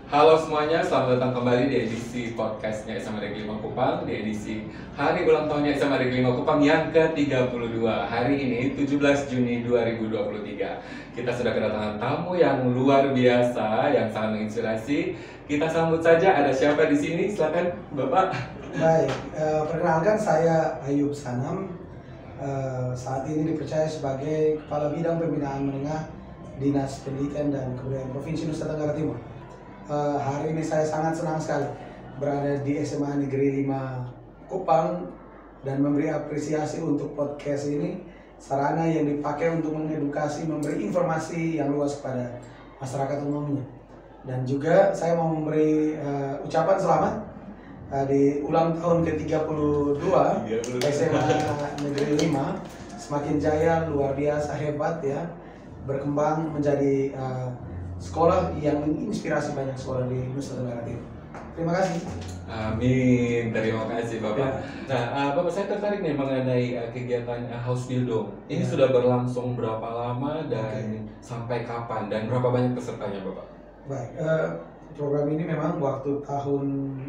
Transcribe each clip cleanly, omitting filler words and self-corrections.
Halo semuanya, selamat datang kembali di edisi podcastnya SMA Negeri 5 Kupang, di edisi hari ulang tahunnya SMA Negeri 5 Kupang yang ke-32. Hari ini 17 Juni 2023. Kita sudah kedatangan tamu yang luar biasa, yang sangat menginspirasi. Kita sambut saja, ada siapa di sini? Silakan Bapak. Baik, perkenalkan saya Ayub Sanam. Saat ini dipercaya sebagai Kepala Bidang Pembinaan Menengah Dinas Pendidikan dan Kebudayaan Provinsi Nusa Tenggara Timur. Hari ini saya sangat senang sekali berada di SMA Negeri 5 Kupang dan memberi apresiasi untuk podcast ini, sarana yang dipakai untuk mengedukasi, memberi informasi yang luas kepada masyarakat umumnya. Dan juga saya mau memberi ucapan selamat di ulang tahun ke-32 SMA Negeri 5, semakin jaya, luar biasa, hebat ya, berkembang menjadi sekolah yang menginspirasi banyak sekolah di Nusa Tenggara Timur. Terima kasih. Amin, terima kasih Bapak. Nah, Bapak, saya tertarik nih mengenai kegiatan House Buildong. Ini sudah berlangsung berapa lama dan sampai kapan dan berapa banyak pesertanya Bapak? Baik, program ini memang waktu tahun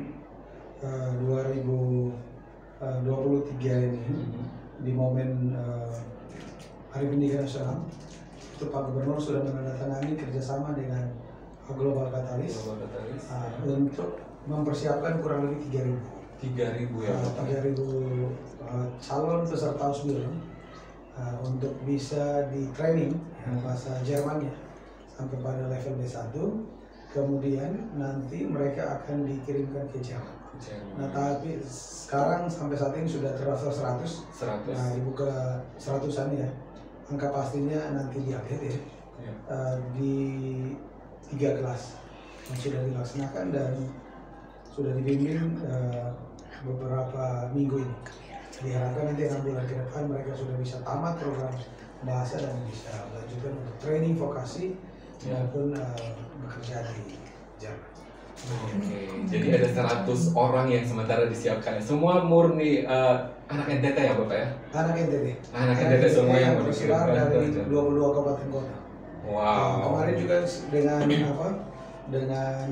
2023 ini di momen Hari Pendidikan Nasional, itu Pak Gubernur sudah menandatangani kerjasama dengan Global Catalyst untuk mempersiapkan kurang lebih 3.000 ya? 3.000 calon peserta House Buildong untuk bisa di training bahasa Jerman ya, sampai pada level B1. Kemudian nanti mereka akan dikirimkan ke Jerman. Nah, tapi sekarang sampai saat ini sudah terdaftar 100. Nah, dibuka 100-an ya. Angka pastinya nanti diupdate ya. Di 3 kelas yang sudah dilaksanakan dan sudah dibimbing beberapa minggu ini. Diharapkan nanti 6 bulan ke depan mereka sudah bisa tamat program bahasa dan bisa melanjutkan untuk training vokasi maupun bekerja di Jerman. Oke, jadi ada 100 orang yang sementara disiapkan. Semua murni anak NTT ya Bapak ya? Anak NTT. Anak NTT semua yang mau dikirimkan dari 22 kabupaten kota. Wow. Kemarin juga dengan dengan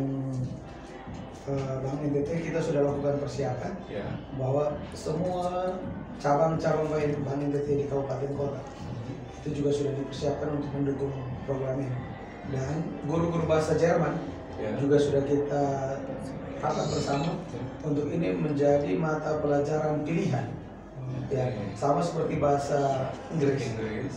Bank NTT kita sudah lakukan persiapan bahwa semua cabang-cabang Bank NTT di kabupaten kota itu juga sudah dipersiapkan untuk mendukung program ini. Dan guru-guru bahasa Jerman juga sudah kita rapat bersama untuk ini menjadi mata pelajaran pilihan ya, sama seperti bahasa Inggris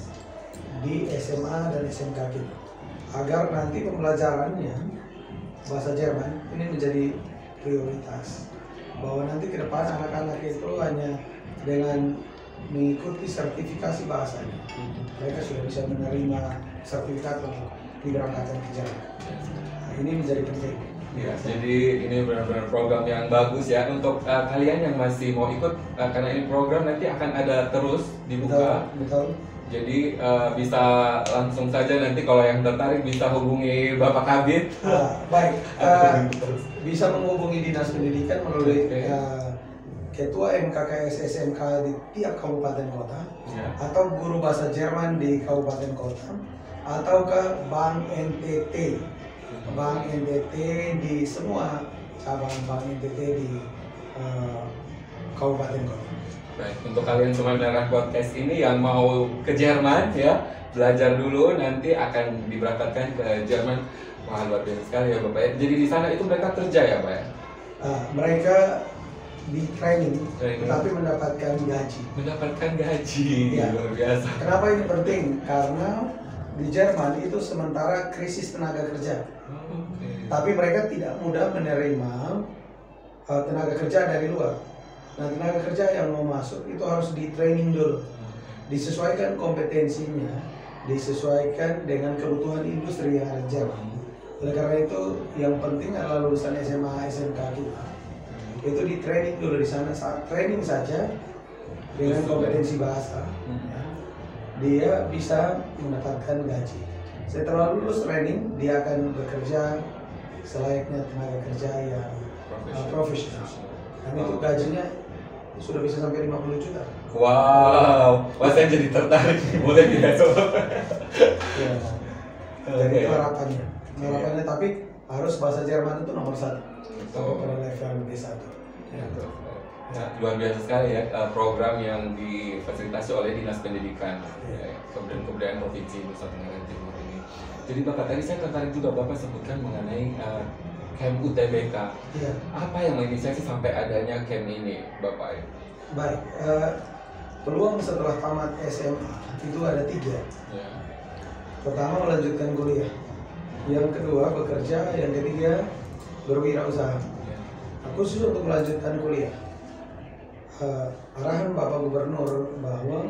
di SMA dan SMK kita, agar nanti pembelajarannya bahasa Jerman ini menjadi prioritas, bahwa nanti ke depan anak-anak itu hanya dengan mengikuti sertifikasi bahasanya mereka sudah bisa menerima sertifikat untuk diberangkatkan ke Jerman. Ini menjadi penting. Ya, jadi ini benar-benar program yang bagus ya untuk kalian yang masih mau ikut, karena ini program nanti akan ada terus dibuka. Betul. Jadi bisa langsung saja nanti kalau yang tertarik bisa hubungi Bapak Kabid. Baik, bisa menghubungi Dinas Pendidikan melalui Ketua MKKS SMK di tiap kabupaten kota, atau guru bahasa Jerman di kabupaten kota, ataukah Bank NTT. Bank NTT di semua cabang Bank NTT di kabupaten kota. Baik, untuk kalian semua pendengar podcast ini yang mau ke Jerman ya, belajar dulu nanti akan diberangkatkan ke Jerman. Wah, luar biasa sekali ya Bapak ya. Jadi di sana itu mereka kerja ya Pak ya? Mereka di training, tapi mendapatkan gaji. Mendapatkan gaji, luar biasa. Kenapa ini penting? Karena di Jerman itu sementara krisis tenaga kerja, tapi mereka tidak mudah menerima tenaga kerja dari luar. Nah, tenaga kerja yang mau masuk itu harus di training dulu, disesuaikan kompetensinya, disesuaikan dengan kebutuhan industri yang ada di Jerman. Oleh karena itu yang penting adalah lulusan SMA SMK kita itu di training dulu di sana. Saat training saja dengan kompetensi bahasa, dia bisa mendapatkan gaji. Setelah lulus training, dia akan bekerja selayaknya tenaga kerja yang profesional. Dan itu gajinya sudah bisa sampai 50 juta. Wow, saya jadi tertarik. Boleh tidak sob? Jadi harapannya, tapi harus bahasa Jerman itu nomor 1 sampai pada level B1. Ya. Nah, luar biasa sekali ya program yang difasilitasi oleh Dinas Pendidikan Kebudayaan Provinsi Nusa Tenggara Timur ini. Jadi Bapak, tadi saya tertarik juga Bapak sebutkan mengenai camp UTBK. Ya. Apa yang menginisiasi sampai adanya camp ini, Bapak? Baik, peluang setelah tamat SMA itu ada 3. Ya. Pertama, melanjutkan kuliah. Yang kedua, bekerja. Yang ketiga, berwirausaha. Ya. Khusus untuk melanjutkan kuliah, arahan Bapak Gubernur bahwa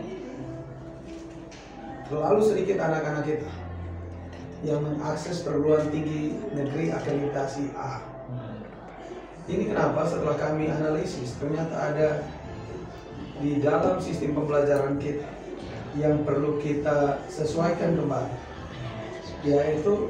terlalu sedikit anak-anak kita yang mengakses perguruan tinggi negeri akreditasi A. Ini kenapa? Setelah kami analisis, ternyata ada di dalam sistem pembelajaran kita yang perlu kita sesuaikan kembali, yaitu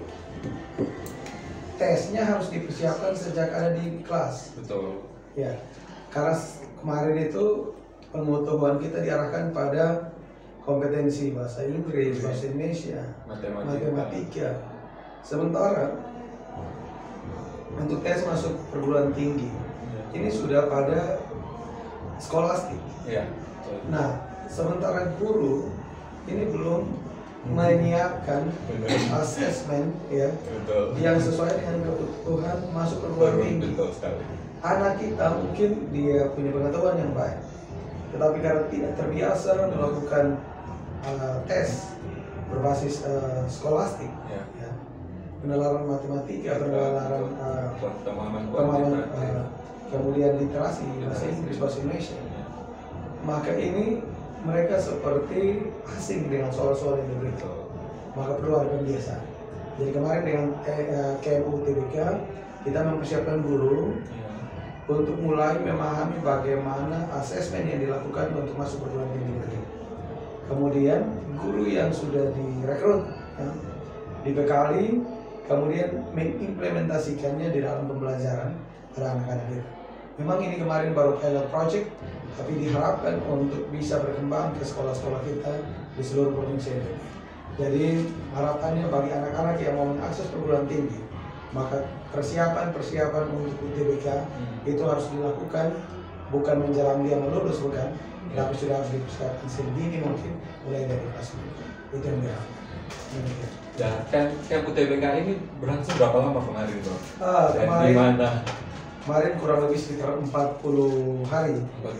tesnya harus dipersiapkan sejak ada di kelas. Betul. Ya, karena kemarin itu pengetahuan kita diarahkan pada kompetensi bahasa Inggris, bahasa Indonesia, matematika. Sementara untuk tes masuk perguruan tinggi ini sudah pada skolastik. Ya. Nah, sementara guru ini belum menyiapkan asesmen ya yang sesuai dengan kebutuhan masuk perguruan tinggi. Anak kita mungkin dia punya pengetahuan yang baik, tetapi karena tidak terbiasa melakukan tes berbasis skolastik, ya, penalaran matematika, penalaran pemahaman, kemudian literasi bahasa Inggris, bahasa Indonesia, maka ini mereka seperti asing dengan soal-soal yang diberikan. Maka perlu ada pembiasaan. Jadi kemarin dengan KMU UTBK kita mempersiapkan guru untuk mulai memahami bagaimana asesmen yang dilakukan untuk masuk perguruan tinggi negeri. Kemudian guru yang sudah direkrut, ya, dibekali, kemudian mengimplementasikannya di dalam pembelajaran pada anak-anak kita. Memang ini kemarin baru pilot project, tapi diharapkan untuk bisa berkembang ke sekolah-sekolah kita di seluruh provinsi ini. Jadi harapannya bagi anak-anak yang mau mengakses perguruan tinggi, maka persiapan untuk UTBK itu harus dilakukan bukan menjelang dia lulus, bukan, tapi sudah harus dipersiapkan sedini mungkin mulai dari kelas 1. Itu yang diharapkan. Dan camp UTBK ini berlangsung berapa lama kemarin, Bro? Dan di mana? Kemarin kurang lebih sekitar 40 hari.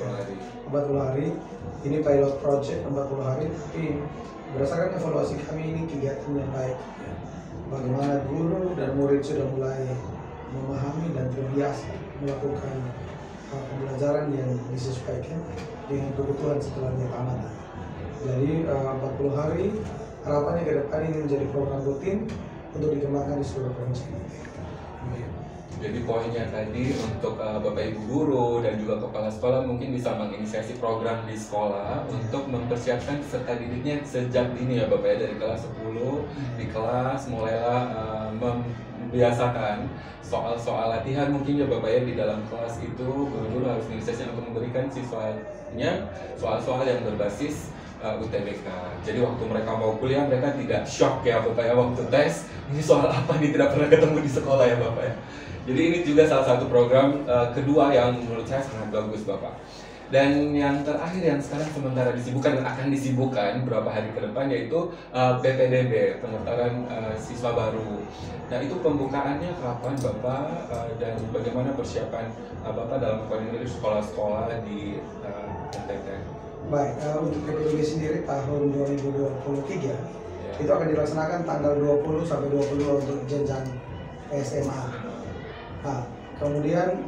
40 hari. Ini pilot project 40 hari, tapi berdasarkan evaluasi kami ini kegiatan yang baik. Bagaimana guru dan murid sudah mulai memahami dan terbiasa melakukan pembelajaran yang disesuaikan dengan kebutuhan setelah dia tamat. Jadi 40 hari harapannya ke depan ini menjadi program rutin untuk dikembangkan di seluruh provinsi. Jadi poinnya tadi untuk Bapak Ibu guru dan juga kepala sekolah mungkin bisa menginisiasi program di sekolah untuk mempersiapkan peserta didiknya sejak dini ya Bapak ya, dari kelas 10 di kelas mulailah membiasakan soal-soal latihan mungkin ya Bapak ya di dalam kelas itu guru harus menginisiasi untuk memberikan siswanya soal-soal yang berbasis UTBK. Jadi waktu mereka mau kuliah mereka tidak shock ya Bapak ya waktu tes ini soal apa nih tidak pernah ketemu di sekolah ya Bapak ya. Jadi ini juga salah satu program kedua yang menurut saya sangat bagus Bapak. Dan yang terakhir yang sekarang sementara disibukkan dan akan disibukkan beberapa hari ke depan yaitu PPDB, pendaftaran siswa baru. Nah itu pembukaannya kapan Bapak dan bagaimana persiapan Bapak dalam koordinasi sekolah-sekolah di NTT? Baik, untuk PPDB sendiri tahun 2023 itu akan dilaksanakan tanggal 20 sampai 22 untuk jenjang SMA. Nah, kemudian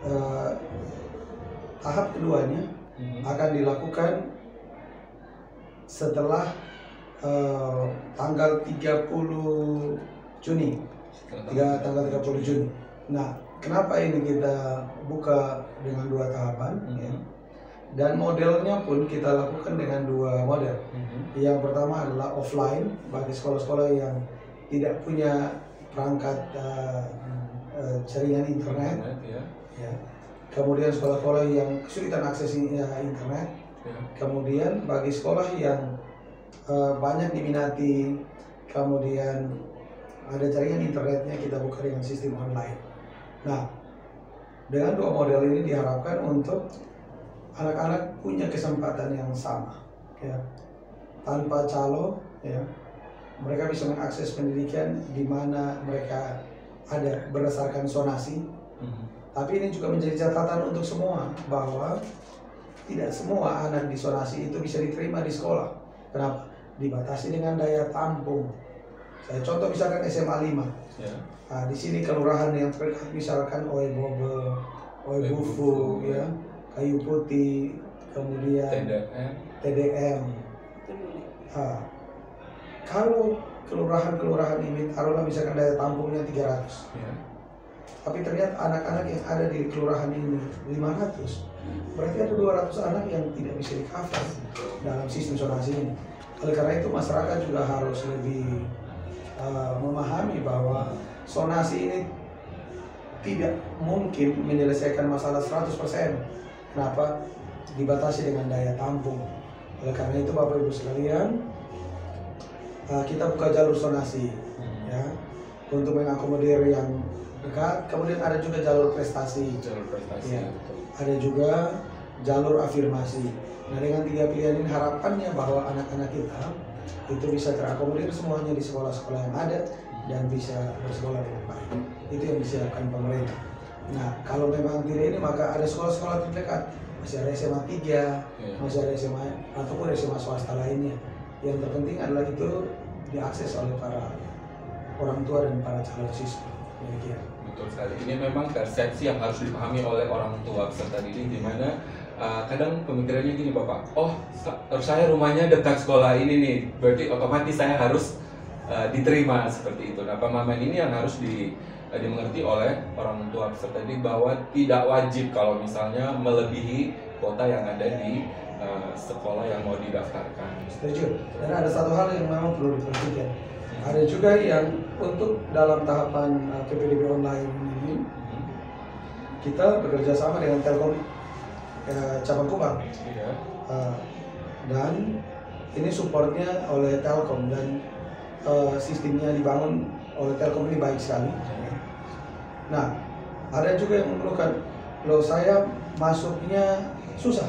tahap keduanya akan dilakukan setelah tanggal 30 Juni. Tanggal 30 Juni. Nah, kenapa ini kita buka dengan 2 tahapan? Ya? Dan modelnya pun kita lakukan dengan 2 model. Yang pertama adalah offline bagi sekolah-sekolah yang tidak punya perangkat jaringan internet, ya. Kemudian sekolah-sekolah yang kesulitan akses internet, kemudian bagi sekolah yang banyak diminati, kemudian ada jaringan internetnya, kita buka dengan sistem online. Nah, dengan dua model ini diharapkan untuk anak-anak punya kesempatan yang sama, ya, tanpa calo, ya, mereka bisa mengakses pendidikan di mana mereka ada berdasarkan zonasi. Tapi ini juga menjadi catatan untuk semua bahwa tidak semua anak di zonasi itu bisa diterima di sekolah. Kenapa? Dibatasi dengan daya tampung. Saya contoh misalkan SMA 5. Ya. Nah, di sini kelurahan yang terdekat misalkan Oebobe, Oebufu, ya, Kayu Putih, kemudian TDM. Nah, kalau kelurahan-kelurahan ini taruhlah misalkan daya tampungnya 300. Ya. Tapi ternyata anak-anak yang ada di kelurahan ini 500, berarti ada 200 anak yang tidak bisa di-cover dalam sistem zonasi ini. Oleh karena itu masyarakat juga harus lebih memahami bahwa zonasi ini tidak mungkin menyelesaikan masalah 100%. Kenapa? Dibatasi dengan daya tampung. Oleh karena itu Bapak Ibu sekalian, kita buka jalur zonasi, ya, untuk mengakomodir yang dekat. Kemudian ada juga jalur prestasi, ya. Ada juga jalur afirmasi. Nah, dengan 3 pilihan ini harapannya bahwa anak-anak kita itu bisa terakomodir semuanya di sekolah-sekolah yang ada dan bisa bersekolah dengan baik. Itu yang disiapkan pemerintah. Nah, kalau memang tidak ini, maka ada sekolah-sekolah terdekat, masih ada SMA 3, masih ada SMA ataupun SMA swasta lainnya. Yang terpenting adalah itu diakses oleh para orang tua dan para calon siswa. Betul sekali. Ini memang persepsi yang harus dipahami oleh orang tua peserta didik, di mana kadang pemikirannya gini Bapak, oh saya rumahnya dekat sekolah ini nih, berarti otomatis saya harus diterima seperti itu. Nah, pemahaman ini yang harus dimengerti oleh orang tua peserta didik bahwa tidak wajib kalau misalnya melebihi kuota yang ada di sekolah yang mau didaftarkan. Setuju. Dan ada satu hal yang memang perlu diperhatikan. Ada juga yang untuk dalam tahapan PPDB online ini, kita bekerja sama dengan Telkom cabang Kupang, dan ini supportnya oleh Telkom dan sistemnya dibangun oleh Telkom ini baik sekali. Nah, ada juga yang mengeluhkan, loh saya masuknya susah.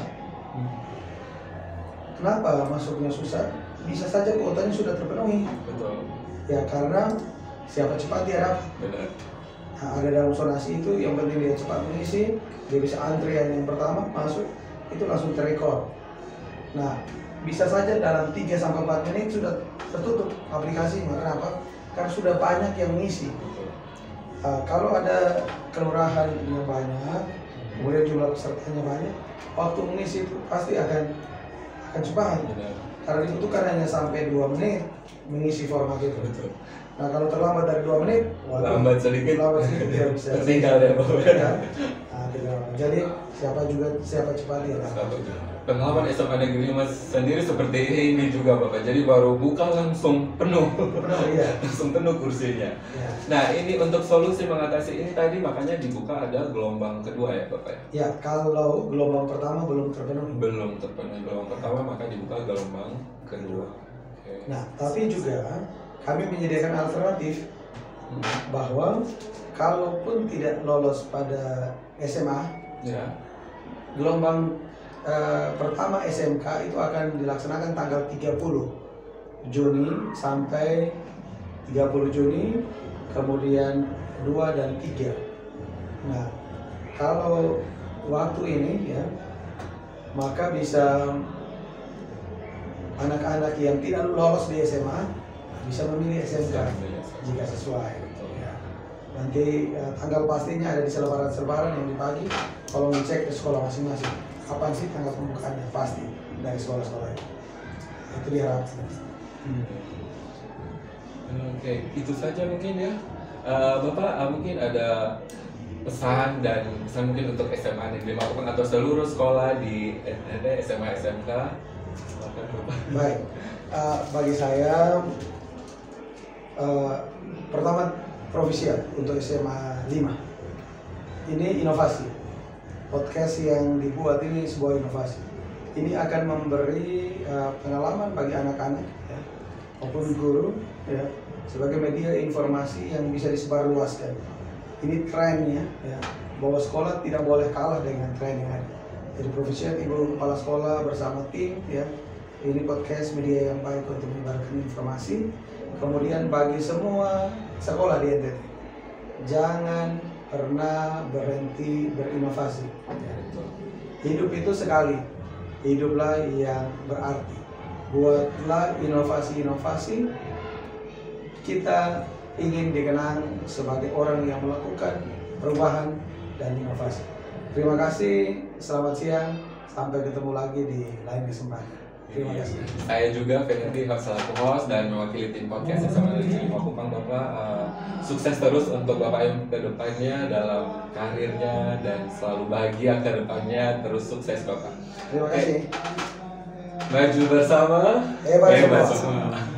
Kenapa masuknya susah? Bisa saja kuotanya sudah terpenuhi. Betul. Ya, karena siapa cepat dia dapat. Benar. Nah, ada dalam zonasi itu yang penting dia cepat mengisi, dia bisa antrian yang pertama masuk, itu langsung terrekord. Nah, bisa saja dalam 3-4 menit sudah tertutup aplikasinya. Kenapa? Karena sudah banyak yang mengisi. Kalau ada kelurahan yang banyak, kemudian jumlah pesertanya banyak, waktu mengisi itu pasti akan cepat. Karena dibutuhkan hanya sampai 2 menit mengisi format itu. Betul. Nah, kalau terlambat dari 2 menit, lambat sedikit dia bisa tertinggal ya Bapak. Ya. Nah, jadi siapa cepat dia dapat. Pengalaman SMA Negeri Mas sendiri seperti ini juga Bapak. Jadi baru buka langsung penuh. Iya. Langsung penuh kursinya. Ya. Nah, ini untuk solusi mengatasi ini tadi makanya dibuka ada gelombang kedua ya Bapak. Ya, kalau gelombang pertama belum terpenuhi. Belum terpenuhi gelombang pertama, maka dibuka gelombang kedua. Okay. Nah, tapi juga kami menyediakan alternatif bahwa kalaupun tidak lolos pada SMA, ya, gelombang pertama SMK itu akan dilaksanakan tanggal 30 Juni sampai 30 Juni, kemudian 2 dan 3. Nah, kalau waktu ini ya, maka bisa anak-anak yang tidak lolos di SMA bisa memilih SMK jika sesuai. Ya. Nanti tanggal pastinya ada di selebaran yang di pagi. Kalau ngecek ke sekolah masing-masing, kapan sih tanggal pembukaannya, pasti dari sekolah-sekolah itu diharapkan. Oke, itu saja mungkin ya. Bapak mungkin ada pesan mungkin untuk SMA Negeri Makupang atau seluruh sekolah di SMA SMK. Baik, bagi saya pertama provisial untuk SMA 5. Ini inovasi. Podcast yang dibuat ini sebuah inovasi. Ini akan memberi pengalaman bagi anak-anak ya, maupun guru ya, sebagai media informasi yang bisa disebarluaskan. Ini trennya ya, bahwa sekolah tidak boleh kalah dengan tren yang ada. Jadi Profesian Ibu Kepala Sekolah bersama tim ya, ini podcast media yang baik untuk menyebarkan informasi. Kemudian bagi semua sekolah di NTT, jangan pernah berhenti berinovasi. Hidup itu sekali, hiduplah yang berarti. Buatlah inovasi-inovasi. Kita ingin dikenang sebagai orang yang melakukan perubahan dan inovasi. Terima kasih, selamat siang, sampai ketemu lagi di lain kesempatan. Terima kasih. Saya juga Fenendi selaku host dan mewakili tim podcast sama Negeri 5 Kupang. Bapak sukses terus untuk Bapak yang ke depannya dalam karirnya dan selalu bahagia ke depannya, terus sukses Bapak. Terima kasih. Maju bersama, hebat semua.